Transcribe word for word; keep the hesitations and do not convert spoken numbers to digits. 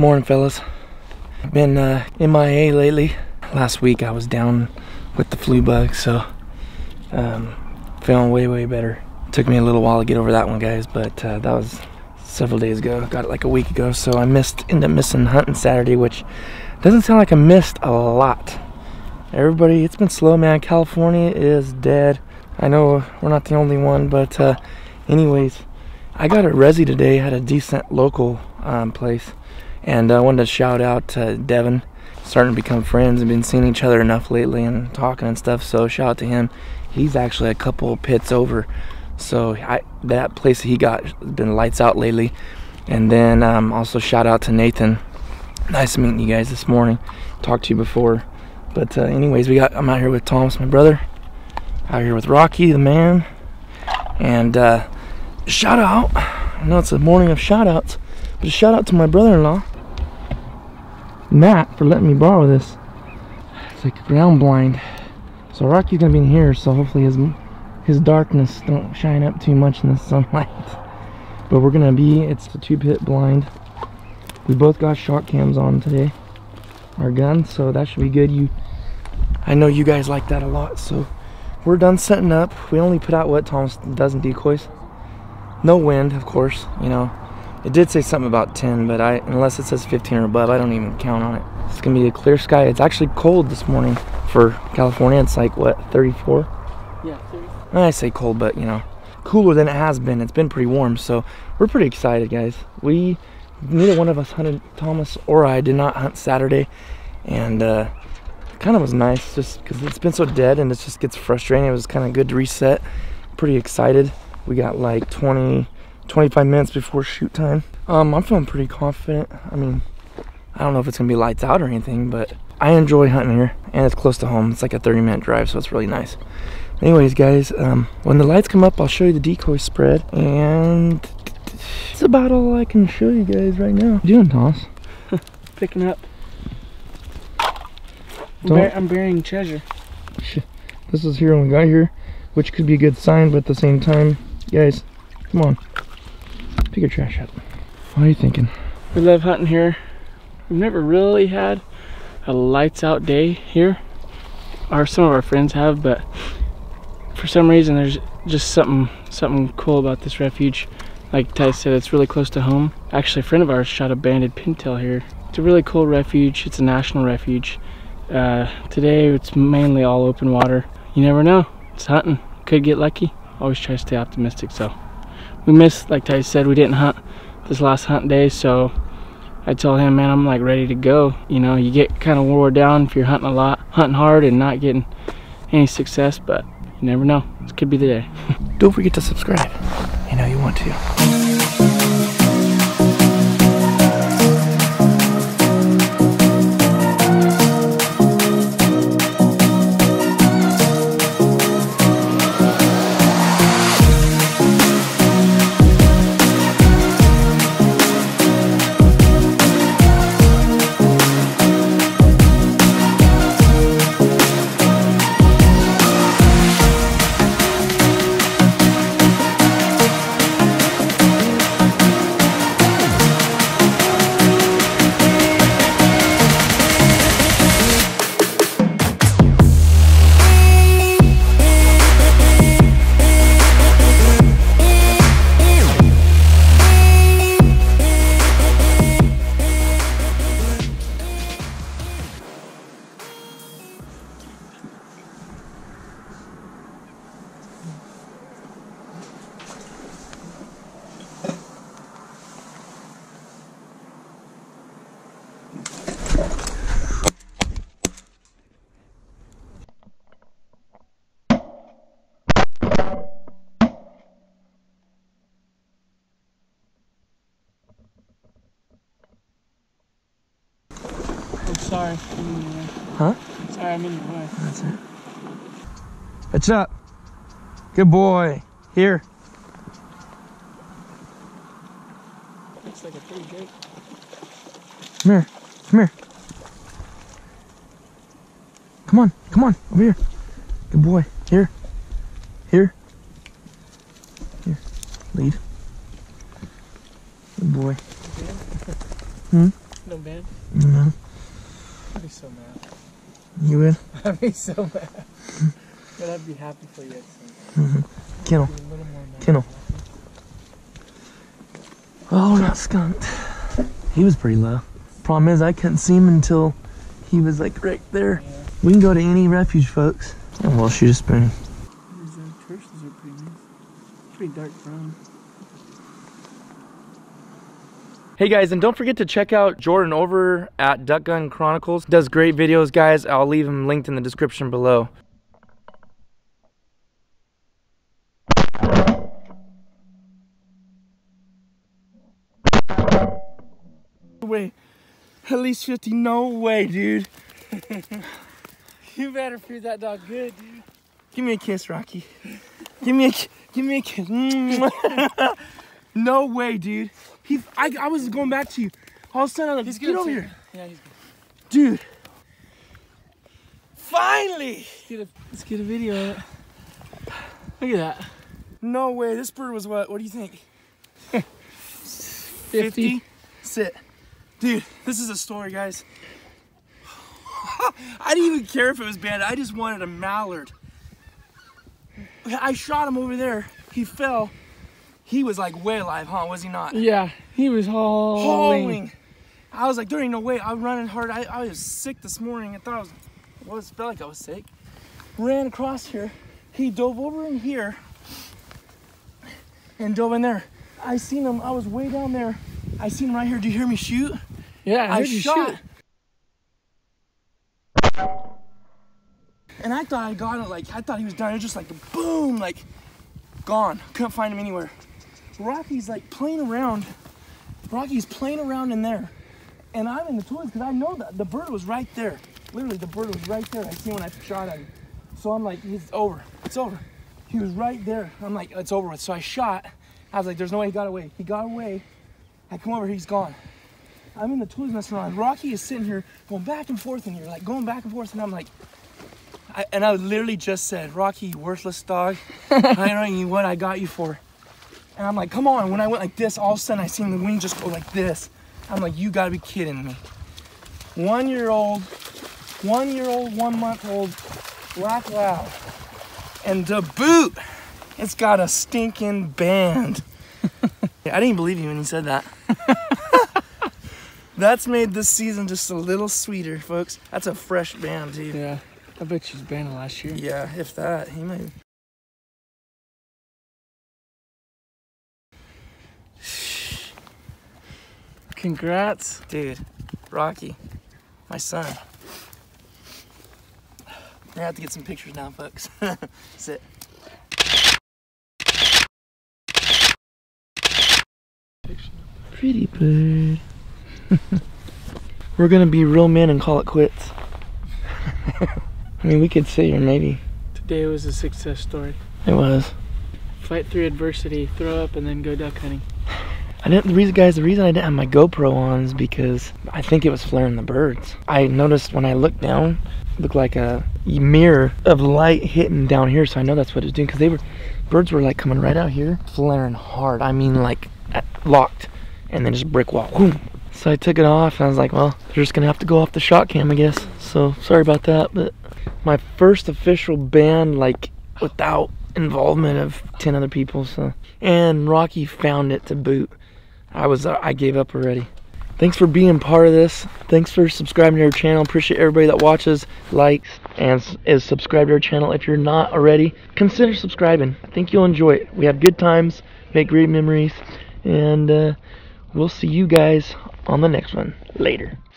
Morning, fellas. Been uh, M I A lately. Last week I was down with the flu bug, so um, feeling way, way better. Took me a little while to get over that one, guys, but uh, that was several days ago. Got it like a week ago, so I missed, ended up missing hunting Saturday, which doesn't sound like I missed a lot. Everybody, it's been slow, man. California is dead. I know we're not the only one, but uh, anyways, I got a resi today, had a decent local um, place, and I uh, wanted to shout out to Devin. Starting to become friends and been seeing each other enough lately and talking and stuff, so shout out to him. He's actually a couple pits over, so I, that place he got has been lights out lately. And then um, also shout out to Nathan. Nice meeting you guys this morning. Talked to you before, but uh, anyways, we got I'm out here with Thomas, my brother, out here with Rocky, the man, and uh, shout out. I know it's a morning of shout outs, but a shout out to my brother-in-law Matt for letting me borrow this. It's like ground blind, so Rocky's gonna be in here, so hopefully his his darkness don't shine up too much in the sunlight. But we're gonna be, it's a two pit blind. We both got Shotkams on today, our guns, so that should be good. You, I know you guys like that a lot, so we're done setting up. We only put out what, Thomas, a dozen decoys. No wind, of course, you know. It did say something about ten, but I, unless it says fifteen or above, I don't even count on it. It's gonna be a clear sky. It's actually cold this morning for California. It's like, what, thirty-four? Yeah, thirty. I say cold, but you know, cooler than it has been. It's been pretty warm, so we're pretty excited, guys. We, neither one of us hunted, Thomas or I did not hunt Saturday, and uh, it kind of was nice just because it's been so dead and it just gets frustrating. It was kind of good to reset. Pretty excited. We got like twenty, twenty-five minutes before shoot time. Um, I'm feeling pretty confident. I mean, I don't know if it's gonna be lights out or anything, but I enjoy hunting here, and it's close to home. It's like a thirty minute drive, so it's really nice. Anyways, guys, um, when the lights come up, I'll show you the decoy spread, and that's about all I can show you guys right now. What are you doing, Toss? Picking up. I'm, bur I'm burying treasure. This is here when we got here, which could be a good sign, but at the same time, guys, come on, pick your trash up. What are you thinking? We love hunting here. We've never really had a lights out day here, or some of our friends have, but for some reason there's just something something cool about this refuge. Like Ty said, it's really close to home. Actually, a friend of ours shot a banded pintail here. It's a really cool refuge. It's a national refuge. Uh, today it's mainly all open water. You never know, it's hunting. Could get lucky. Always try to stay optimistic. So we missed, like Ty said, we didn't hunt this last hunt day, so I told him, man, I'm like ready to go. You know, you get kind of wore down if you're hunting a lot, hunting hard and not getting any success, but you never know. This could be the day. Don't forget to subscribe. You know you want to. Sorry, I'm in the way. Huh? Sorry, I'm in the way. That's it. It's up. Good boy. Here. Looks like a pretty drake. Come here. Come here. Come on. Come on. Over here. Good boy. Here. Here. Here. Lead. Good boy. Hmm? No band? No. I'd be so mad. You would? I'd be so mad. But I'd be happy for you at the Mm-hmm. Kennel. same time. A little more mad. Kennel. Oh, not skunked. He was pretty low. Problem is, I couldn't see him until he was like right there. Yeah. We can go to any refuge, folks. And we'll shoot a spoon. These uh, terses are pretty nice. Pretty dark brown. Hey guys, and don't forget to check out Jordan over at Gun Chronicles. Does great videos, guys. I'll leave him linked in the description below. Wait, at least fifty? No way, dude. You better feed that dog good, dude. Give me a kiss, Rocky. Give me a, give me a kiss. No way, dude. He, I, I was going back to you. All of a sudden, I was like, He's get good over too. here. Yeah, he's good. Dude. Finally. Let's get a, let's get a video of it. Look at that. No way. This bird was what? What do you think? fifty. Sit. Dude, this is a story, guys. I didn't even care if it was banded. I just wanted a mallard. I shot him over there. He fell. He was like way alive, huh? Was he not? Yeah, he was hauling. Hauling. I was like, there ain't no way. I'm running hard. I, I was sick this morning. I thought I was, I was, felt like I was sick. Ran across here. He dove over in here and dove in there. I seen him. I was way down there. I seen him right here. Do you hear me shoot? Yeah, I, I heard you shot. shoot. And I thought I got it, like, I thought he was done. It was just like, boom, like, gone. Couldn't find him anywhere. Rocky's like playing around. Rocky's playing around in there. And I'm in the toys because I know that the bird was right there. Literally, the bird was right there. I seen when I shot at him. So I'm like, it's over. It's over. He was right there. I'm like, it's over with. So I shot. I was like, there's no way he got away. He got away. I come over, he's gone. I'm in the toys messing around. Rocky is sitting here going back and forth in here, like going back and forth. And I'm like, I, and I literally just said, Rocky, you worthless dog. I don't know what I got you for. And I'm like, come on. When I went like this, all of a sudden I seen the wing just go like this. I'm like, you gotta be kidding me. One year old, one year old, one month old, black loud. And to boot, it's got a stinking band. I didn't believe you when you said that. That's made this season just a little sweeter, folks. That's a fresh band, dude. Yeah, I bet she's banded last year. Yeah, if that, he might. Congrats. Dude, Rocky, my son. I have to get some pictures now, folks. Sit. Pretty bird. We're gonna be real men and call it quits. I mean, we could sit here maybe. Today was a success story. It was. Fight through adversity, throw up, and then go duck hunting. I didn't, the reason, guys, the reason I didn't have my GoPro on is because I think it was flaring the birds. I noticed when I looked down, it looked like a mirror of light hitting down here, so I know that's what it's doing, because they were, birds were like coming right out here, flaring hard. I mean, like at, locked, and then just brick wall. Whoom. So I took it off, and I was like, well, they're just gonna have to go off the Shotkam, I guess. So sorry about that, but my first official band, like without involvement of ten other people. So, and Rocky found it to boot. I was, uh, I gave up already. Thanks for being part of this. Thanks for subscribing to our channel. Appreciate everybody that watches, likes, and is subscribed to our channel. If you're not already, consider subscribing. I think you'll enjoy it. We have good times, make great memories, and uh, we'll see you guys on the next one. Later.